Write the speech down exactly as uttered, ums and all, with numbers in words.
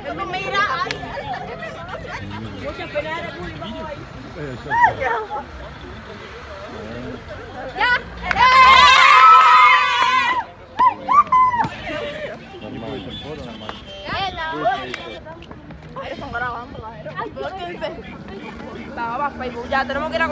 Mira, ay. Muchas peleas de bullying vamos ahí. Ya. Ahí están grabando la era. Estaba Facebook, ya tenemos que ir a